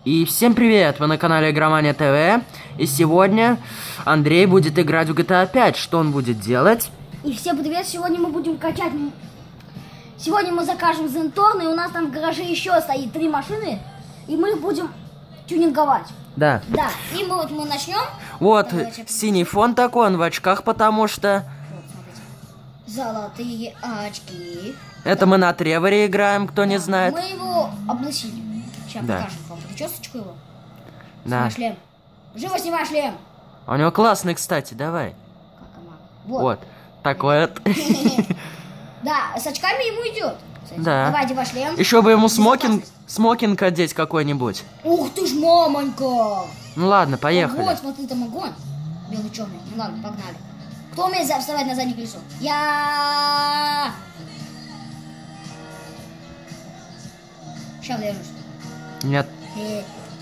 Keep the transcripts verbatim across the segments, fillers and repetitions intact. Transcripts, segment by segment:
И всем привет, вы на канале Игромания ТВ. И сегодня Андрей будет играть в джи ти эй пять. Что он будет делать? И всем привет, сегодня мы будем качать... Сегодня мы закажем Зенторн, и у нас там в гараже еще стоит три машины. И мы их будем тюнинговать. Да. Да, и мы вот мы начнем. Вот, Давайте. синий фон такой, он в очках, потому что... Вот, смотрите. Золотые очки. Это мы на Треворе играем, кто Да, не знает. Мы его облысили. Сейчас Да. покажем вам причесочку его. Да. Снимай шлем. Живо снимай шлем. У него классный, кстати, давай. Как она? Вот. Вот, такой вот. Да, с очками ему идет. Кстати. Да. Давай, одевай шлем. Еще бы ему смокинг, смокинг одеть какой-нибудь. Ух ты ж, мамонька! Ну ладно, поехали. Вот, смотри, там огонь. Белый-черный. Ну ладно, погнали. Кто умеет за- вставать на заднее колесо? Я. Сейчас врежусь. Нет. Э.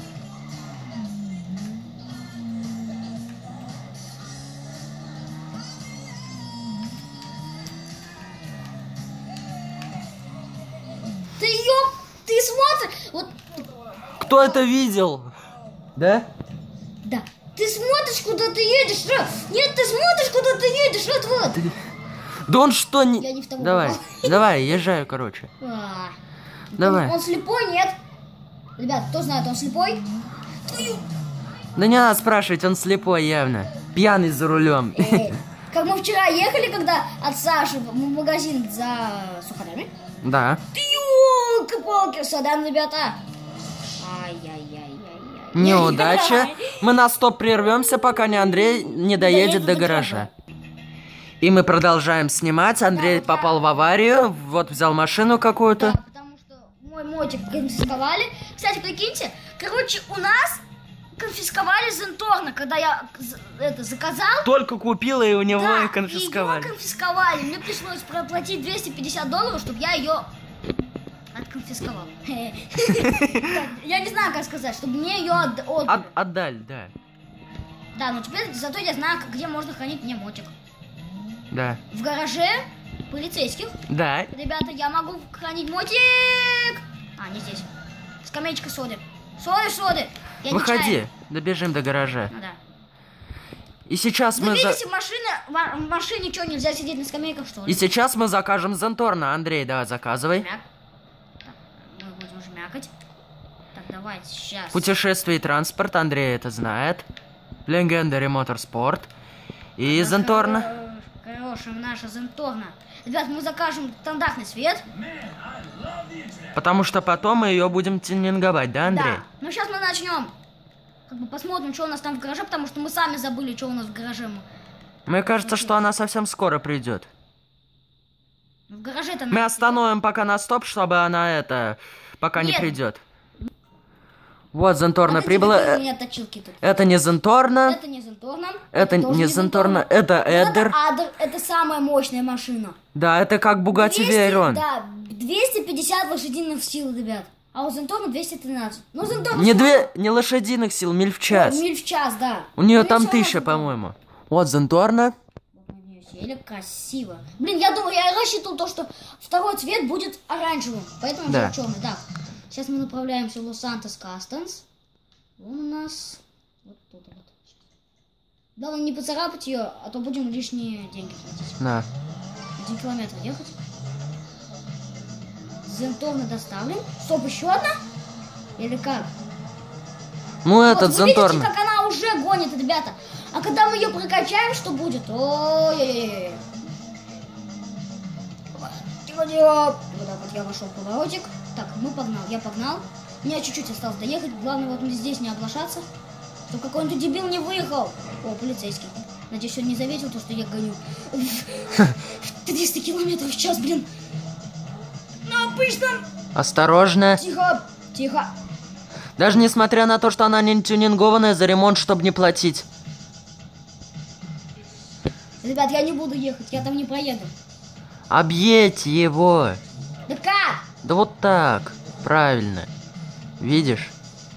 Ты ёп, ты смотришь, вот, Кто это видел? Да? да, ты смотришь, куда ты едешь, что? Нет, ты смотришь, куда ты едешь, вот, вот. Да он что не... Я не в того Давай, попал. давай, езжаю, короче. А. Давай. Он, он слепой, нет? Ребят, кто знает, он слепой? Твою... Да не надо спрашивать, он слепой явно. Пьяный за рулем. Эй, как мы вчера ехали, когда от Саши в магазин за сухарями. Да. Ты ёлки-палки, садан, ребята. Ай-яй-яй-яй-яй. Неудача. Мы на стоп прервемся, пока не Андрей не доедет до гаража. И мы продолжаем снимать. Андрей Да, попал в аварию. Вот взял машину Да, какую-то. потому что мой мотик конфисковали. Кстати, прикиньте, короче, у нас конфисковали Зенторна, когда я з- это заказал. Только купила, и у него Да, их конфисковали. ее конфисковали. Мне пришлось проплатить двести пятьдесят долларов, чтобы я ее отконфисковал. Я не знаю, как сказать, чтобы мне ее отдали. От- отдали, да. Да, но теперь зато я знаю, где можно хранить мне мотик. Да. В гараже полицейских. Да. Ребята, я могу хранить мотик. А, не здесь. Скамеечка соды. Соды, соды. Я не Выходи, чайник. добежим до гаража. Ну да. И сейчас Вы мы за... видите, машина, в в машине что, нельзя сидеть на скамейках, что ли? И сейчас мы закажем Зенторна. Андрей, давай, заказывай. Жмяк. Так, мы будем жмякать. Так, давайте, сейчас. Путешествие и транспорт, Андрей это знает. Legendary Motorsport. И Зенторна. Хорошим наша Зенторна. Ребят, мы закажем стандартный свет. Потому что потом мы ее будем тюнинговать, да, Андрей? Да. Ну сейчас мы начнем. Как бы посмотрим, что у нас там в гараже, потому что мы сами забыли, что у нас в гараже. Мне кажется, что она совсем скоро придет. В гараже-то... Мы остановим пока на стоп, чтобы она это... Пока не Нет. придет. Вот Зенторна Вот эти прибыла. какие у Э, меня точилки тут. Это не Зенторна. Это не Зенторна. Это тоже не Зенторна. Это Вот Эдер. Это Адер. Это самая мощная машина. Да, это как Бугатти двести, Вейрон. Да, двести пятьдесят лошадиных сил, ребят. А у Зенторна двести тринадцать. Ну, Зенторна... Не, всё две, не лошадиных сил, миль в час. равно- Миль в час, да. У нее Ну, там всё равно тысяча, Зенторна. по-моему. Вот Зенторна. Вот на неё сели, красиво. Блин, я думаю, я рассчитывал то, что второй цвет будет оранжевым. Поэтому Да. взял черный. Так, сейчас мы направляемся в Лос-Сантос Кастонс. Он у нас вот тут вот. Главное не поцарапать ее, а то будем лишние деньги платить. На. Один километр ехать. Зенторна доставлен. Стоп, еще одна? Или как? Ну, Вот, этот вы видите, Зенторна. как она уже гонит, ребята. А когда мы ее прокачаем, что будет? Ой-ой-ой. Тихо-тихо. Вот так вот я вошел в поворотик. Так, мы погнал, я погнал. Мне чуть-чуть осталось доехать. Главное вот здесь не облажаться. Чтобы какой-нибудь дебил не выехал. О, полицейский. Надеюсь, он не заметил то, что я гоню. триста километров в час, блин. На обычном. Осторожно. Тихо, тихо. Даже несмотря на то, что она не тюнингованная, за ремонт, чтобы не платить. Ребят, я не буду ехать, я там не проеду. Объедь его. Да как? Да вот так. Правильно. Видишь?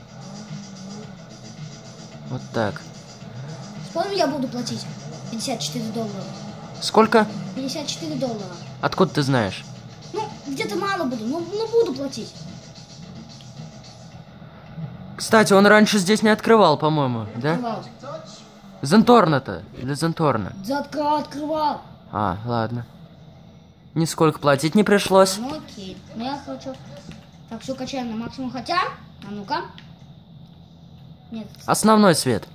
Вот так. Сколько я буду платить? пятьдесят четыре доллара. Сколько? пятьдесят четыре доллара. Откуда ты знаешь? Ну, где-то мало буду, но, но буду платить. Кстати, он раньше здесь не открывал, по-моему, да? Открывал. Зенторна-то, для Зенторна. Да открывал, открывал. А, ладно. Нисколько платить не пришлось. Ну окей. Ну я хочу. Так, все качаем на максимум. Хотя, а ну-ка. Нет. Основной свет.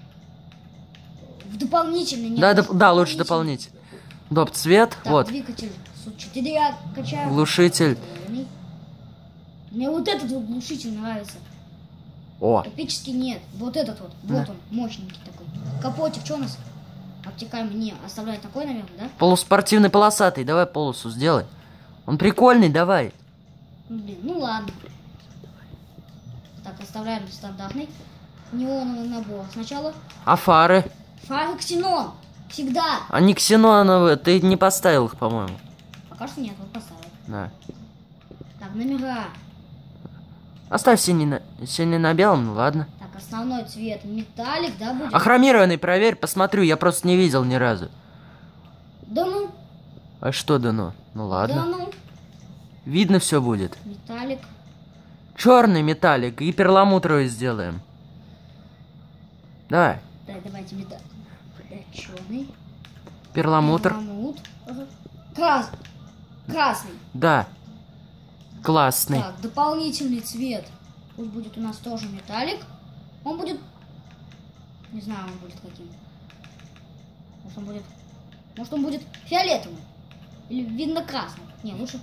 В дополнительный нет. Да, доп- да, лучше дополнить. Доп цвет, Так, вот. двигатель. четыре я качаю. Глушитель. Мне вот этот вот глушитель нравится. О, Эпический нет. Вот этот вот. Вот он, мощненький такой. Капотик, что у нас? Обтекаемый. Не, оставляет такой, наверное, да? полуспортивный полосатый, давай полосу сделай. Он прикольный, давай. Ну, блин, ну ладно. Так, оставляем стандартный. Неоновый набор. Сначала А фары? фары ксенон. Всегда. Они ксеноновые, ты не поставил их, по-моему. Пока что нет, вот поставил. Да. Так, номера. Оставь синий на, синий на белом, ну ладно. Так, основной цвет металлик, да, будет? А хромированный проверь, посмотрю, я просто не видел ни разу. Да ну. А что да ну? Ну ладно. Да ну. Видно все будет. Металлик. Черный металлик и перламутровый сделаем. Давай. Да, давайте металлик. Черный. Перламутр. Перламут. Ага. Крас... Красный. Да. Классный. Так, дополнительный цвет. Пусть будет у нас тоже металлик. Он будет... Не знаю, он будет каким. Может он будет... Может он будет фиолетовым. Или винно-красным. Не, лучше...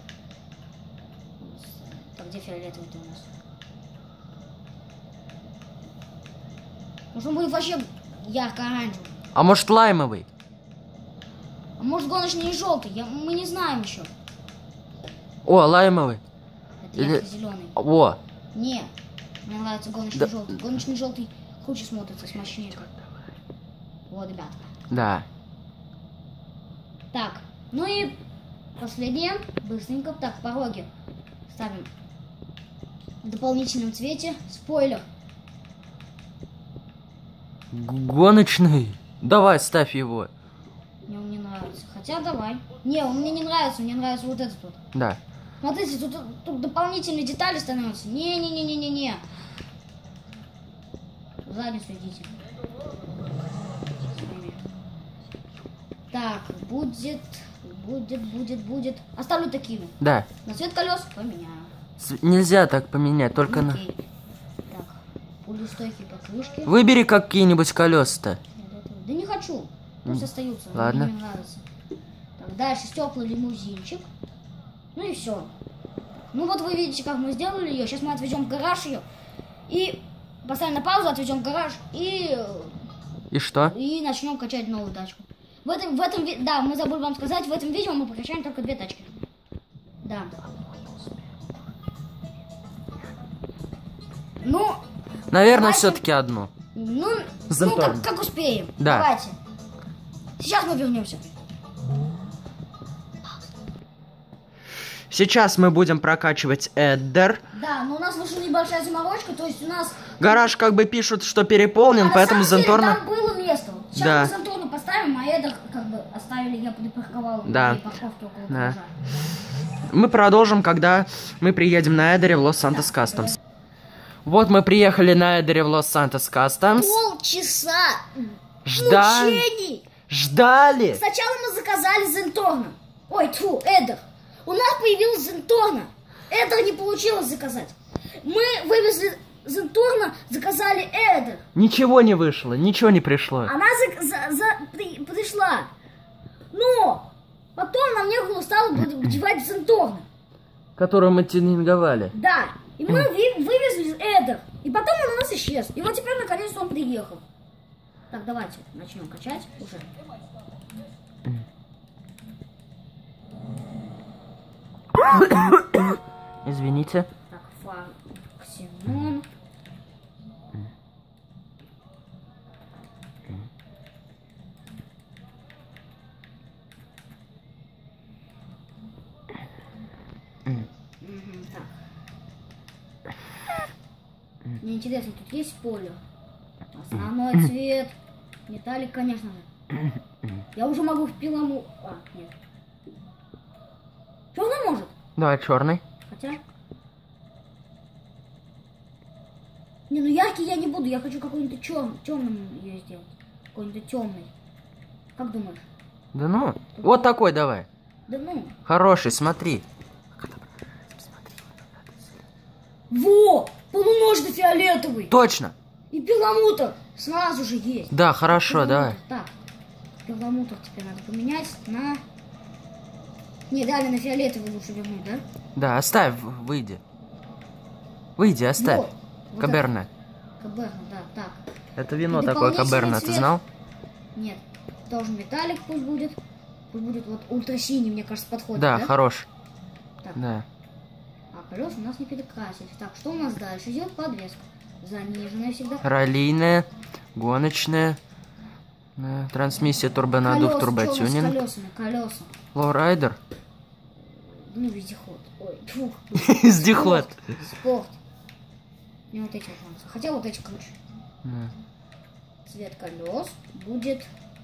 Так, где фиолетовый-то у нас? Может он будет вообще ярко-оранжевый. А может лаймовый? А может гоночный и желтый. Я... Мы не знаем еще. О, лаймовый. Это Или- ярко-зеленый. О, Не, мне нравится гоночный Да. желтый. Гоночный желтый круче смотрится, с мощнее. Вот, ребята. да. Так, ну и последнее, быстренько. Так, пороги ставим в дополнительном цвете. Спойлер. Г- Гоночный. Давай, ставь его. Мне он не нравится. Хотя давай. Не, он мне не нравится, мне нравится вот этот вот. Да. Смотрите, тут, тут дополнительные детали становятся. Не-не-не-не-не-не. В задницу идите. Так, будет, будет, будет, будет. Оставлю такими. Да. На цвет колес поменяю. С- Нельзя так поменять, только на... Окей. Так, пулестойкие покрышки. Выбери какие-нибудь колеса-то. Да не хочу. Пусть остаются. Ладно. Мне не нравится. Так, дальше стекла лимузинчик. Ну и все. Ну вот вы видите, как мы сделали ее. Сейчас мы отвезем в гараж ее. И поставим на паузу, отвезем в гараж. И, И что? и начнем качать новую тачку. В этом, в этом, ви- да, мы забыли вам сказать, в этом видео мы прокачаем только две тачки. Да. Ну, Наверное, Давайте. все-таки одну. ну, ну Зонтом. как, как успеем. Да. Давайте. Сейчас мы вернемся. Сейчас мы будем прокачивать Эддер. Да, но у нас вышла небольшая заморочка, то есть у нас... Гараж как бы пишут, что переполнен, А поэтому на самом деле Зенторна... там было место. Вот сейчас Да. мы Зенторну поставим, а Эдер как бы оставили, я припарковал Да. на парковке около Да. гаража. Мы продолжим, когда мы приедем на Эдере в Лос-Сантос Кастомс. Вот мы приехали на Эдере в Лос-Сантос Кастомс. Полчаса Ждали. мучений. Ждали. Сначала мы заказали Зенторна. Ой, тьфу, Эдер. У нас появилась Зенторна. Эдер не получилось заказать. Мы вывезли Зенторна, заказали Эдер. Ничего не вышло, ничего не пришло. Она за, за, за- при- пришла. Но потом нам некуда стало девать Зенторна. Которую мы тюнинговали. Да. И мы ви- вывезли Эдер. И потом он у нас исчез. И вот теперь наконец-то он приехал. Так, давайте начнем качать уже. Извините. Так, фар ксенон. Мгм, так. Мне интересно, тут есть поле? Основной цвет. Металлик, конечно же. Я уже могу в пилому... А, нет. Черный может? Давай черный. Хотя... Не, ну яркий я не буду, я хочу какой-нибудь черный, темным ее сделать. Какой-нибудь темный. Как думаешь? Да ну, вот такой давай. Да ну. Хороший, смотри. Во! Полуножно-фиолетовый. Точно. И перламутр сразу же есть. Да, хорошо, Перламутр. давай. Так, перламутр теперь надо поменять на... Не, реально на фиолетовый лучше вернуть, да? Да, оставь, выйди. Выйди, оставь. Вот. Вот Каберне. это. Каберне, да, так. Это вино И такое дополнительный каберне, ты цвет. знал? Нет, должен металлик пусть будет. Пусть будет вот ультрасиний, мне кажется, подходит, Да, да? хорош. Так. Да. А колеса у нас не перекрасились. Так, что у нас дальше идет? Подвеска. Заниженная всегда. Раллийная, гоночная, да, трансмиссия, турбонаддув, Колеса, что у нас с турботюнинг, колесами? Колеса. лоурайдер, Ну, вездеход. Ой, фу. вездеход. Спорт. Спорт. Не вот эти вот у нас. Хотя вот эти круче. Да. Цвет колес будет...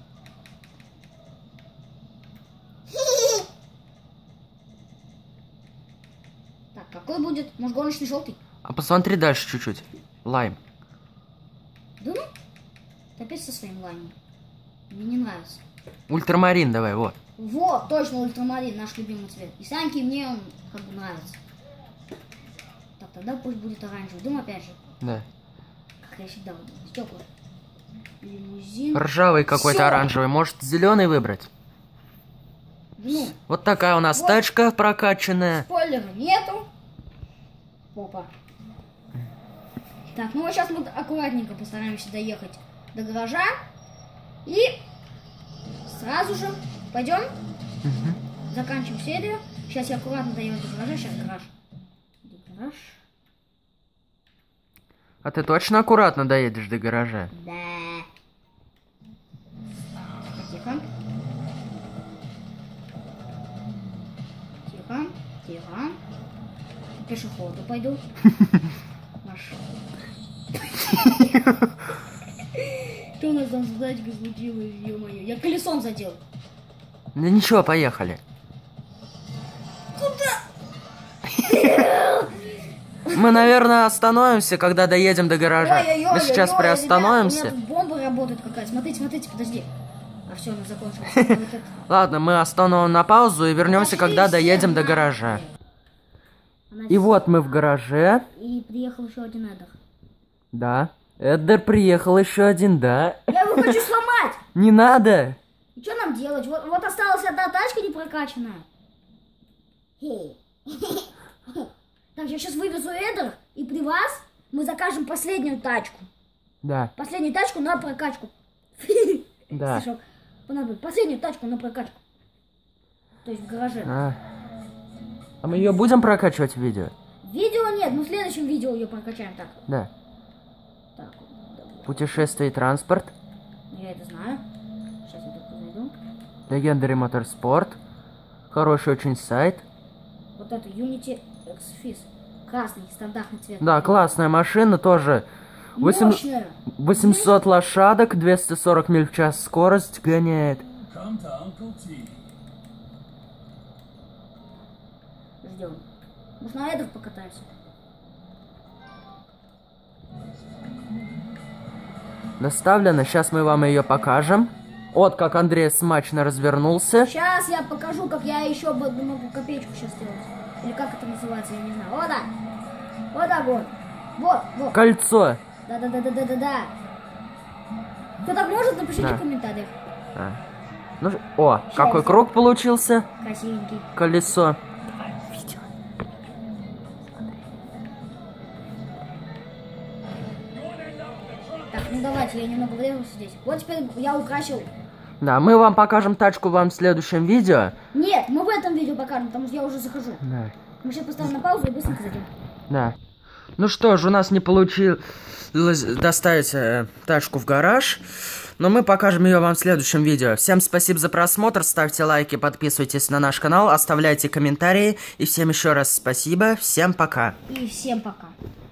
Так, какой будет? Может, гоночный желтый? А посмотри дальше чуть-чуть. Лайм. Да ну? Ты опять со своим лаймом. Мне не нравится. Ультрамарин давай, вот. Вот, точно, ультрамарин, наш любимый цвет. И Саньке, мне он как бы нравится. Так, тогда пусть будет оранжевый. Дым опять же. Да. Как я всегда буду. Стекла. Лимузин. Ржавый какой-то Всё. оранжевый. Может, зеленый выбрать? Ну, Вот такая у нас Вот. тачка прокачанная. спойлера нету. Опа. Так, ну вот сейчас мы аккуратненько постараемся доехать до гаража. И сразу же пойдем. Мгм. Заканчиваем серию. Сейчас я аккуратно доеду до гаража. Сейчас гараж. Где гараж? А ты точно аккуратно доедешь до гаража? Да. Тихо. Тихо. Тихо. По пешеходу пойду. Машина. Что у нас там за тачка случилось, ё-моё? Я колесом задел. Да ничего, поехали. Мы, наверное, остановимся, когда доедем до гаража. Ой-ой-ой, Мы сейчас ой-ой, приостановимся. ребят, у меня тут бомба работает какая-то. Смотрите, смотрите, подожди. А все, она закончилась. Вот это. Ладно, мы остановим на паузу и вернемся, Пошли когда все доедем до нахуй. гаража. Она И вот мы в гараже. И приехал еще один Эдер. Да. Эддер приехал еще один, да. Я его хочу сломать. Не надо. И что нам делать? Вот, вот осталась одна тачка не прокачанная. Хей. Так, я сейчас вывезу Эдер, и при вас мы закажем последнюю тачку. Да, Последнюю тачку на прокачку. да. Стишок. Понадобится. Последнюю тачку на прокачку. То есть в гараже. А, а мы ее будем прокачивать в видео? Видео нет, но в следующем видео ее прокачаем. Так, Да. так. Давай. Путешествие и транспорт. Я это знаю. Сейчас я только зайду. Legendary Motorsport. Хороший очень сайт. Вот это Unity X-Fizz. Красный, стандартный цвет. Да, классная машина тоже. Восемь- Мощная. восемьсот лошадок, двести сорок миль в час скорость гоняет. Come to Uncle T. Ждем. Может, на Эдер покатаемся? Доставлено, сейчас мы вам ее покажем. Вот как Андрей смачно развернулся. Сейчас я покажу, как я еще бы могу копеечку сейчас сделать. Или как это называется, я не знаю. Вот так. Вот так вот. Вот, вот. Кольцо. Да-да-да-да-да-да. Кто так может, напишите Да. в комментариях. А. Ну, ж- о, какой круг получился. Красивенький. Колесо. Так, ну давайте, я немного врежусь здесь. Вот теперь я украсил. Да, мы вам покажем тачку вам в следующем видео. Нет, мы в этом видео покажем, потому что я уже захожу. Да. Мы сейчас поставим на паузу и быстренько зайдем. Да. Ну что ж, у нас не получилось доставить э, тачку в гараж, но мы покажем ее вам в следующем видео. Всем спасибо за просмотр, ставьте лайки, подписывайтесь на наш канал, оставляйте комментарии. И всем еще раз спасибо, всем пока. И всем пока.